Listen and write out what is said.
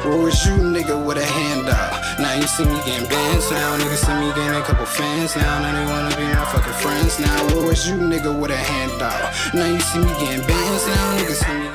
Where was you, nigga, with a handout? Now you see me getting bands now. Niggas see me getting a couple fans now. Now they wanna be my fucking friends now. Where was you, nigga, with a handout? Now you see me getting bands now. Niggas see me